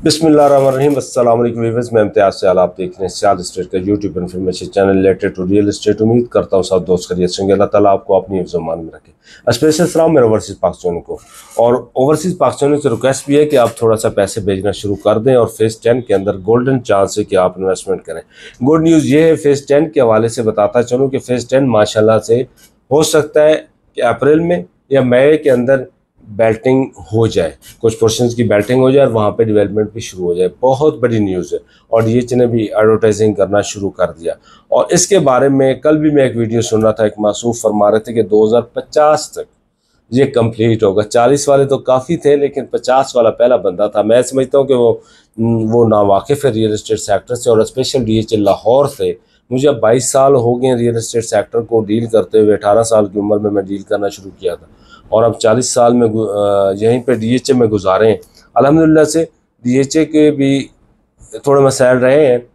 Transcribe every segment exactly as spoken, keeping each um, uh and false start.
बिस्मिल्लाहिर्रहमानिर्रहीम। अस्सलाम वालेकुम व्यूअर्स, मैं इम्तियाज़ से आप देख रहे हैं सियाद स्टेट का YouTube information channel related to real estate. उम्मीद करता हूँ सब दोस्त खैरियत से होंगे। अल्लाह ताला आपको अपनी हिफ्ज़ मान में रखे। स्पेशल सलाम मेरे ओवरसीज़ पाकिस्तानियों को, और ओवरसीज़ पाकिस्तानियों से रिक्वेस्ट भी है कि आप थोड़ा सा पैसे भेजना शुरू कर दें और फेज़ टेन के अंदर गोल्डन चांस है कि आप इन्वेस्टमेंट करें। गुड न्यूज़ ये है, फेज़ टेन के हवाले से बताता चलूँ कि फेज़ टेन माशाल्लाह से हो सकता है कि अप्रैल में या मई के अंदर बेल्टिंग हो जाए, कुछ पोर्शंस की बेल्टिंग हो जाए और वहाँ पे डेवलपमेंट भी शुरू हो जाए। बहुत बड़ी न्यूज़ है और डीएचए ने भी एडवर्टाइजिंग करना शुरू कर दिया। और इसके बारे में कल भी मैं एक वीडियो सुन रहा था, एक मासूफ फरमा रहे थे कि दो हज़ार पचास तक ये कंप्लीट होगा। चालीस वाले तो काफ़ी थे लेकिन पचास वाला पहला बंदा था। मैं समझता हूँ कि वो वो नावाकिफ़ है रियल इस्टेट सेक्टर से, और स्पेशल डीएचए लाहौर से। मुझे अब बाईस साल हो गए रियल इस्टेट सेक्टर को डील करते हुए। अठारह साल की उम्र में मैं डील करना शुरू किया था और अब चालीस साल में यहीं पे डीएचए में गुजारे हैं। अल्हम्दुलिल्लाह से डीएचए के भी थोड़े मसाइल रहे हैं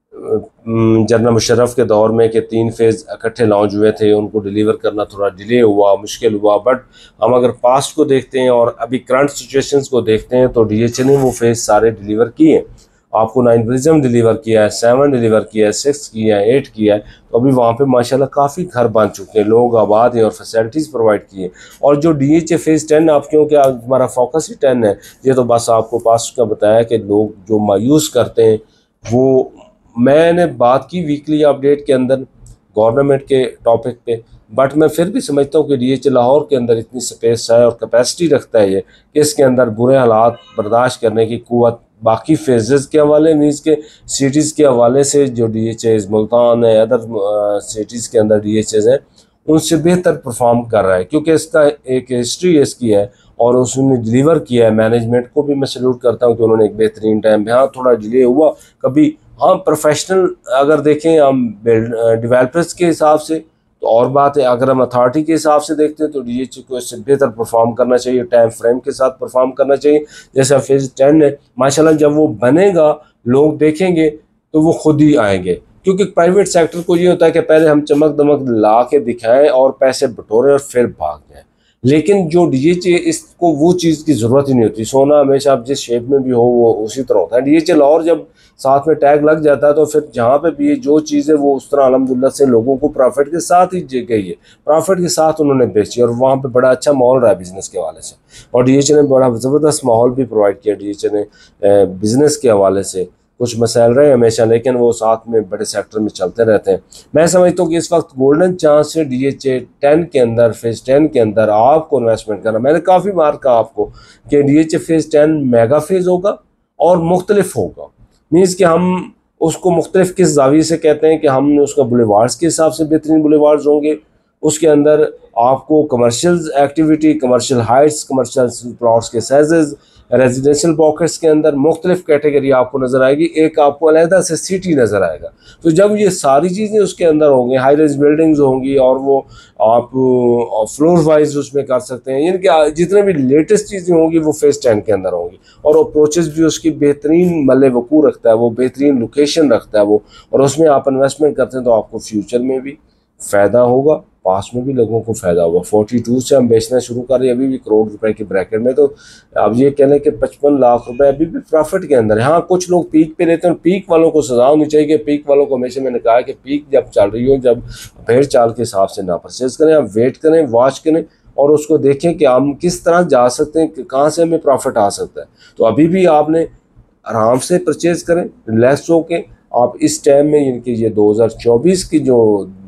जनरल मुशर्रफ के दौर में कि तीन फेज़ इकट्ठे लॉन्च हुए थे, उनको डिलीवर करना थोड़ा डिले हुआ, मुश्किल हुआ। बट हम अगर पास्ट को देखते हैं और अभी करंट सिचुएशंस को देखते हैं तो डीएचए ने वो फेज़ सारे डिलीवर किए हैं। आपको नाइन प्रिज्म डिलीवर किया है, सेवन डिलीवर किया है, सिक्स किया है, एट किया है। तो अभी वहाँ पे माशाल्लाह काफ़ी घर बन चुके हैं, लोग आबाद हैं और फैसिलिटीज़ प्रोवाइड की हैं। और जो डीएचए फेज़ टेन, आप क्योंकि हमारा फोकस ही टेन है, ये तो बस आपको पास्ट का बताया कि लोग जो मायूस करते हैं वो मैंने बात की वीकली अपडेट के अंदर गवर्नमेंट के टॉपिक पे। बट मैं फिर भी समझता हूँ कि डीएचए लाहौर के अंदर इतनी स्पेस है और कैपेसिटी रखता है ये कि इसके अंदर बुरे हालात बर्दाश्त करने की कुव्वत बाकी फेजेस के हवाले मीन्स के सिटीज़ के हवाले से जो डीएचए मुल्तान है, अदर सिटीज़ के अंदर डीएचएज हैं, उनसे बेहतर परफॉर्म कर रहा है क्योंकि इसका एक हिस्ट्री इसकी है और उसने डिलीवर किया है। मैनेजमेंट को भी मैं सैल्यूट करता हूँ कि उन्होंने एक बेहतरीन टाइम, हाँ थोड़ा डिले हुआ कभी, हाँ प्रोफेशनल अगर देखें हम डेवलपर्स के हिसाब से तो और बात है। अगर हम अथॉरिटी के हिसाब से देखते हैं तो डीएचए को इससे बेहतर परफॉर्म करना चाहिए, टाइम फ्रेम के साथ परफॉर्म करना चाहिए। जैसा फेज़ टेन है माशाल्लाह, जब वो बनेगा लोग देखेंगे तो वो खुद ही आएंगे, क्योंकि प्राइवेट सेक्टर को ये होता है कि पहले हम चमक दमक ला के दिखाएं और पैसे बटोरें और फिर भाग जाएं। लेकिन जो डीएचए, इसको वो चीज़ की ज़रूरत ही नहीं होती। सोना हमेशा आप जिस शेप में भी हो वो उसी तरह होता है। डीएचए और जब साथ में टैग लग जाता है तो फिर जहाँ पे भी जो चीज़ है वो उस तरह अल्हम्दुलिल्लाह से लोगों को प्रॉफिट के साथ ही गई है, प्रॉफिट के साथ उन्होंने बेची और वहाँ पे बड़ा अच्छा माहौल रहा है बिज़नेस के हवाले से। और डीएचए ने बड़ा ज़बरदस्त माहौल भी प्रोवाइड किया। डीएचए ने बिज़नेस के हवाले से कुछ मसाइल रहे हमेशा, लेकिन वो साथ में बड़े सेक्टर में चलते रहते हैं। मैं समझता हूँ कि इस वक्त गोल्डन चांस है डीएचए टेन के अंदर, फेज़ टेन के अंदर आपको इन्वेस्टमेंट करना। मैंने काफ़ी बार कहा आपको कि DHA phase ten mega phase होगा और मुख्तलिफ होगा। मीन्स कि हम उसको मुख्तलिफ किस जाविये से कहते हैं कि हम उसका बुलेवार्ड्स के हिसाब से बेहतरीन बुलेवार्ड्स होंगे। उसके अंदर आपको commercial activity, commercial heights, commercial plots के साइजेस, रेजिडेंशियल पॉकेट्स के अंदर मुख्तलिफ कैटेगरी आपको नज़र आएगी। एक आपको अलहदा से सिटी नज़र आएगा। तो जब ये सारी चीज़ें उसके अंदर होंगी, हाई रेज बिल्डिंग्स होंगी और वो आप फ्लोर वाइज उसमें कर सकते हैं, यानी कि जितने भी लेटेस्ट चीज़ें होंगी वो फेज़ टेन के अंदर होंगी। और अप्रोचेस भी उसकी बेहतरीन मल्ले वकूँ रखता है, वो बेहतरीन लोकेशन रखता है वो, और उसमें आप इन्वेस्टमेंट करते हैं तो आपको फ्यूचर में भी फ़ायदा होगा, पास में भी लोगों को फ़ायदा होगा। बयालीस से हम बेचना शुरू कर रहे हैं, अभी भी करोड़ रुपए के ब्रैकेट में। तो अब ये कह लें कि पचपन लाख रुपए अभी भी प्रॉफिट के अंदर है। हाँ कुछ लोग पीक पे लेते हैं, पीक वालों को सजा होनी चाहिए। पीक वालों को हमेशा मैंने कहा है कि पीक जब चल रही हो, जब भेड़ चाल के हिसाब से ना परचेज करें, आप वेट करें, वॉच करें और उसको देखें कि हम किस तरह जा सकते हैं, कहाँ से हमें प्रॉफिट आ सकता है। तो अभी भी आपने आराम से परचेज करें, रिलैक्स होके। आप इस टाइम में यानी कि ये दो हज़ार चौबीस की जो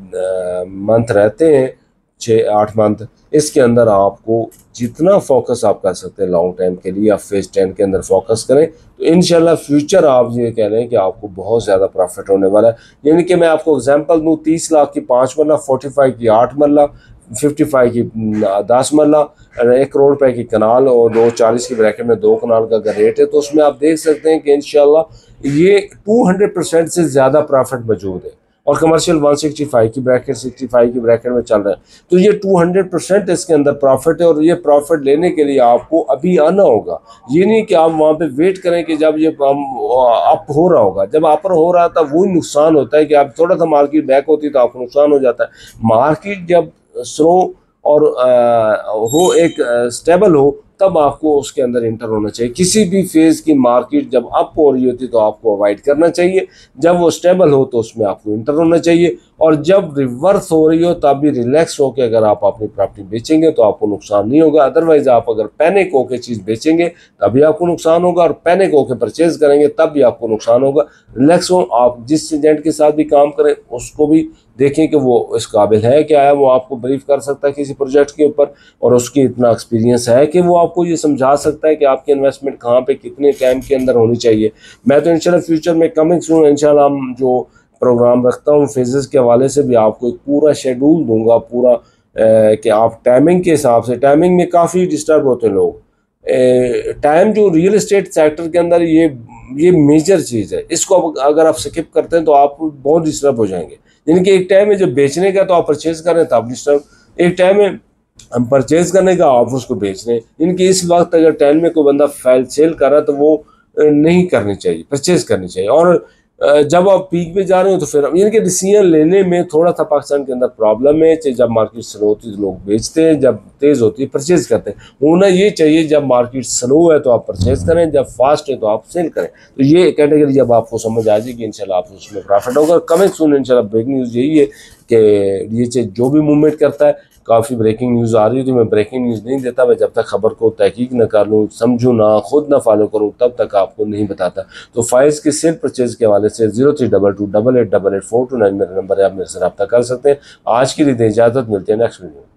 मंथ रहते हैं, छः आठ मंथ, इसके अंदर आपको जितना फोकस आप कर सकते हैं लॉन्ग टाइम के लिए, आप फेज़ टेन के अंदर फोकस करें तो इंशाल्लाह फ्यूचर आप ये कह रहे हैं कि आपको बहुत ज़्यादा प्रॉफिट होने वाला है। यानी कि मैं आपको एग्जांपल दूँ, तीस लाख की पाँच मरला, पैंतालीस की आठ मरला, पचपन की दस मरला, एक करोड़ रुपए की कनाल और दो चालीस की ब्रैकेट में दो कनाल का अगर रेट है तो उसमें आप देख सकते हैं कि इंशाल्लाह ये दो सौ परसेंट से ज़्यादा प्रॉफिट मौजूद है। और कमर्शियल एक सौ पैंसठ की ब्रैकेट, पैंसठ की ब्रैकेट में चल रहा है। तो ये दो सौ परसेंट इसके अंदर प्रॉफिट है और ये प्रॉफिट लेने के लिए आपको अभी आना होगा। ये नहीं कि आप वहाँ पे वेट करें कि जब ये अप हो रहा होगा। जब अपर हो रहा था वो नुकसान होता है कि आप थोड़ा सा मार्केट बैक होती तो आपको नुकसान हो जाता है। मार्केट जब स्लो और आ, हो एक स्टेबल हो तब आपको उसके अंदर इंटर होना चाहिए। किसी भी फेज़ की मार्केट जब अप हो रही होती है तो आपको अवॉइड करना चाहिए, जब वो स्टेबल हो तो उसमें आपको इंटर होना चाहिए, और जब रिवर्स हो रही हो तब भी रिलैक्स होकर अगर आप अपनी प्रॉपर्टी बेचेंगे तो आपको नुकसान नहीं होगा। अदरवाइज आप अगर पैनिक होकर चीज़ बेचेंगे तभी आपको नुकसान होगा, और पैनिक होकर परचेज करेंगे तब भी आपको नुकसान होगा। रिलैक्स हो, आप जिस एजेंट के साथ भी काम करें उसको भी देखें कि वो इस काबिल है क्या है, वो आपको ब्रीफ कर सकता है किसी प्रोजेक्ट के ऊपर, और उसकी इतना एक्सपीरियंस है कि वो आपको ये समझा सकता है कि आपकी इन्वेस्टमेंट कहाँ पे कितने टाइम के अंदर होनी चाहिए। मैं तो इंशाल्लाह फ्यूचर में कमिंग सून इंशाल्लाह हम जो प्रोग्राम रखता हूँ फेजेस के हवाले से भी आपको एक पूरा शेड्यूल दूंगा, पूरा ए, कि आप टाइमिंग के हिसाब से, टाइमिंग में काफ़ी डिस्टर्ब होते हैं लोग। टाइम जो रियल एस्टेट सेक्टर के अंदर ये ये मेजर चीज़ है, इसको अगर आप स्किप करते हैं तो आप बहुत डिस्टर्ब हो जाएंगे। यानी कि एक टाइम है जब बेचने का तो आप परचेज करें तब डिस्टर्ब, एक टाइम है हम परचेज करने का आप उसको बेच रहे हैं। इनकी इस वक्त अगर टाइम में कोई बंदा फैल सेल कर रहा है तो वो नहीं करनी चाहिए, परचेज करनी चाहिए। और जब आप पीक पे जा रहे हो तो फिर इनके डिसीजन लेने में थोड़ा सा पाकिस्तान के अंदर प्रॉब्लम है। जब मार्केट स्लो होती है तो लोग बेचते हैं, जब तेज़ होती है परचेज करते हैं। होना ये चाहिए जब मार्केट स्लो है तो आप परचेज करें, जब फास्ट है तो आप सेल करें। तो ये कैटेगरी जब आपको समझ आ जाएगी इंशाल्लाह आप उसमें प्रॉफिट होगा। कमिंग सून इंशाल्लाह ब्रेकिंग न्यूज़ यही है कि ये जो भी मूवमेंट करता है, काफ़ी ब्रेकिंग न्यूज़ आ रही है तो मैं ब्रेकिंग न्यूज़ नहीं देता। मैं जब तक खबर को तहकीक न कर लूँ, समझूँ ना, खुद ना फॉलो करूँ, तब तक आपको नहीं बताता। तो फाइज के सेल परचेज के हवाले से zero three double two double eight double eight four two nine मेरा नंबर है, आप मेरे से रब्ता कर सकते हैं। आज के लिए इजाज़त, मिलते हैं नेक्स्ट वीडियो।